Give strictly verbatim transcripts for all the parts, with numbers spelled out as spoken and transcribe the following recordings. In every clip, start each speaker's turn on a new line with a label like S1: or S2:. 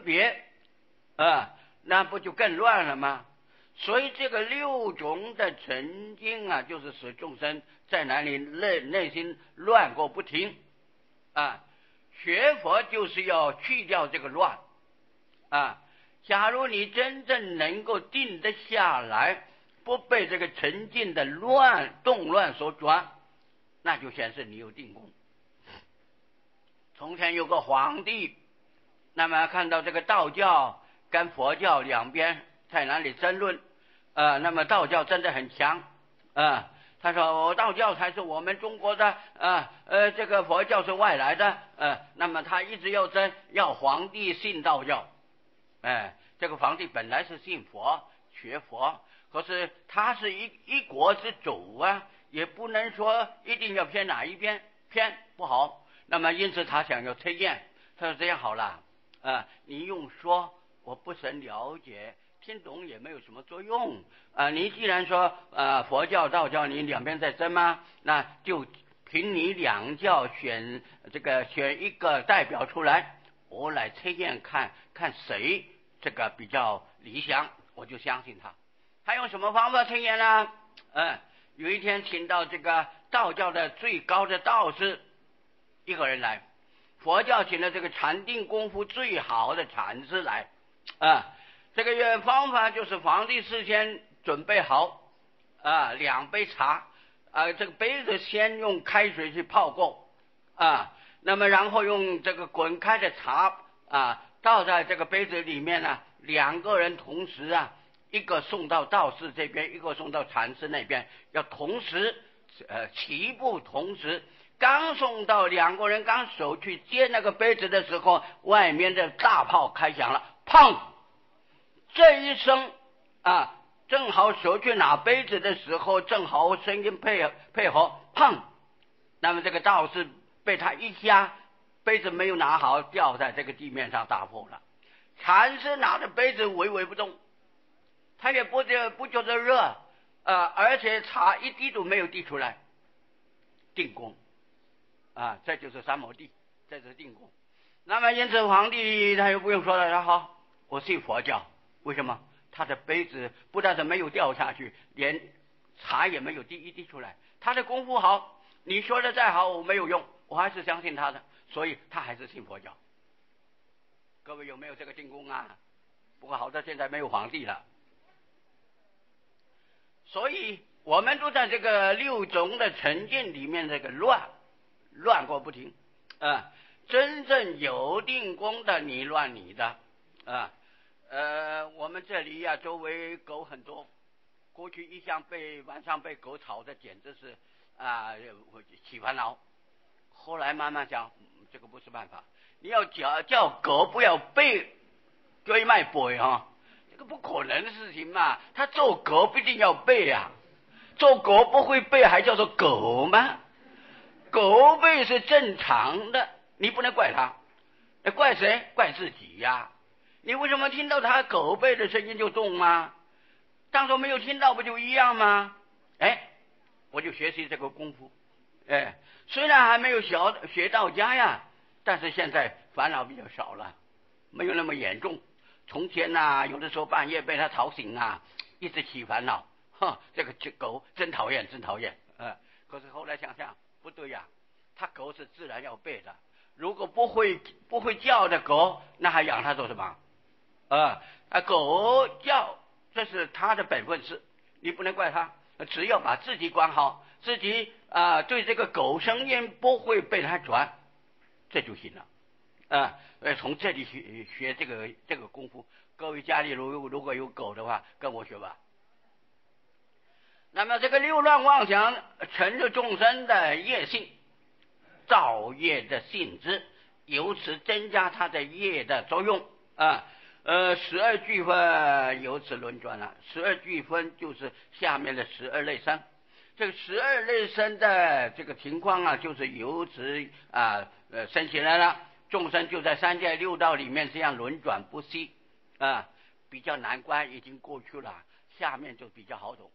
S1: 别，啊，那不就更乱了吗？所以这个六种的沉静啊，就是使众生在哪里内内心乱过不停啊。学佛就是要去掉这个乱啊。假如你真正能够定得下来，不被这个沉静的乱动乱所转，那就显示你有定功。从前有个皇帝，那么看到这个道教跟佛教两边在哪里争论，呃，那么道教真的很强，啊、呃，他说我道教才是我们中国的，呃呃，这个佛教是外来的，呃，那么他一直要争，要皇帝信道教，哎、呃，这个皇帝本来是信佛学佛，可是他是一一国之主啊，也不能说一定要偏哪一边，偏不好。那么因此他想要推荐，他说这样好了，啊、呃，你用说我不是很了解，听懂也没有什么作用啊、呃。你既然说呃佛教道教你两边在争吗？那就凭你两教选这个选一个代表出来，我来推荐看看谁这个比较理想，我就相信他。他用什么方法推荐呢？嗯，有一天请到这个道教的最高的道士一个人来，佛教请了这个禅定功夫最好的禅师来啊。这个方法就是皇帝事先准备好啊两杯茶啊，这个杯子先用开水去泡过啊，那么然后用这个滚开的茶啊倒在这个杯子里面呢，两个人同时啊，一个送到道士这边，一个送到禅师那边，要同时呃齐步同时。刚送到，两个人刚手去接那个杯子的时候，外面的大炮开响了，砰！这一声啊，正好手去拿杯子的时候，正好声音配配合，砰！那么这个道士被他一下，杯子没有拿好，掉在这个地面上打破了。禅师拿着杯子微微不动，他也不觉不觉得热，呃，而且茶一滴都没有滴出来，定功。啊，这就是三摩地，这是定功。那么因此皇帝他又不用说了，他好，我信佛教，为什么？他的杯子不但是没有掉下去，连茶也没有滴一滴出来，他的功夫好，你说的再好我没有用，我还是相信他的，所以他还是信佛教。各位有没有这个定功啊？不过好在现在没有皇帝了，所以我们都在这个六种的沉静里面，这个乱乱过不停啊！真正有定功的，你乱你的啊！呃，我们这里呀、啊，周围狗很多，过去一向被晚上被狗吵的，简直是啊起烦恼。后来慢慢讲、嗯，这个不是办法，你要叫叫狗不要背追卖背哈，这个不可能的事情嘛。他做狗不一定要背啊，做狗不会背还叫做狗吗？狗背是正常的，你不能怪他，怪谁？怪自己呀、啊！你为什么听到他狗背的声音就动吗？当初没有听到不就一样吗？哎，我就学习这个功夫，哎，虽然还没有学学到家呀，但是现在烦恼比较少了，没有那么严重。从前呐、啊，有的时候半夜被他吵醒啊，一直起烦恼，哼，这个狗真讨厌，真讨厌，呃，可是后来想想。不对呀、啊，它狗是自然要背的。如果不会不会叫的狗，那还养它做什么？啊，啊，狗叫这是它的本分事，你不能怪它。只要把自己管好，自己啊、呃、对这个狗声音不会被它转，这就行了。啊，呃，从这里学学这个这个功夫。各位家里如如果有狗的话，跟我学吧。那么这个六乱妄想成就众生的业性，造业的性质，由此增加它的业的作用啊。呃，十二俱分由此轮转了。十二俱分就是下面的十二类生，这个十二类生的这个情况啊，就是由此啊呃生起来了。众生就在三界六道里面这样轮转不息啊，比较难关已经过去了，下面就比较好懂。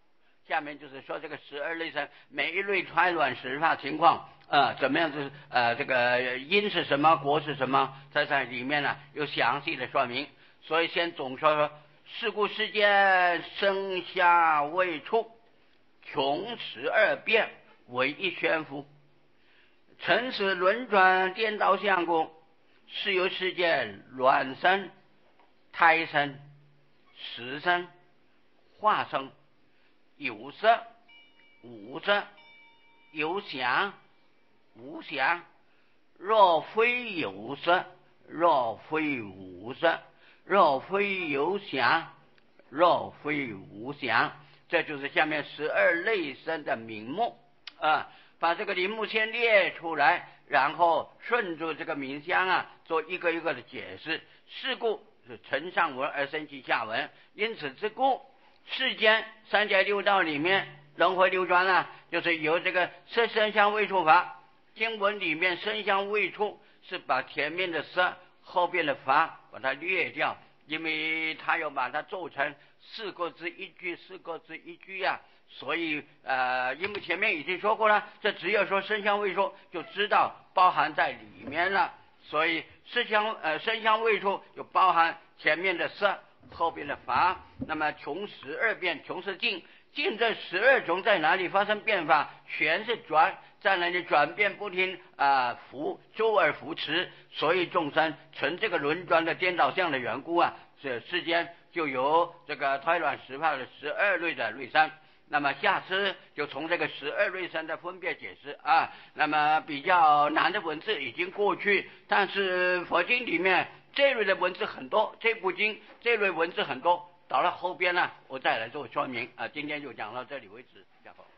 S1: 下面就是说这个十二类生每一类胎卵实化情况，呃，怎么样子？呃，这个因是什么，果是什么，在这里面呢有详细的说明。所以先总说说，是故世间生下未出，穷十二变为一宣夫，尘世轮转颠倒相故，是由世间卵生、胎生、实生、化生。有色无色，有想无想，若非有色，若非无色，若非有想，若非无想，这就是下面十二类生的名目啊。把这个名目先列出来，然后顺着这个名相啊做一个一个的解释。是故是承上文而生其下文，因此之故世间三界六道里面轮回流转啊，就是由这个色声香味触法。经文里面声香味触是把前面的色后边的法把它略掉，因为他要把它做成四个字一句，四个字一句呀、啊。所以呃，因为前面已经说过了，这只要说声香味触就知道包含在里面了。所以色香呃声香味触就包含前面的色后边的法。那么穷十二变，穷是尽，尽这十二种在哪里发生变化，全是转，在那里转变不停啊，扶周而扶持，所以众生成这个轮转的颠倒相的缘故啊，这世间就有这个胎卵实化的十二类的类生。那么下次就从这个十二类生的分别解释啊。那么比较难的文字已经过去，但是佛经里面这类的文字很多，这部经这类文字很多，到了后边呢，我再来做说明啊。今天就讲到这里为止，下课。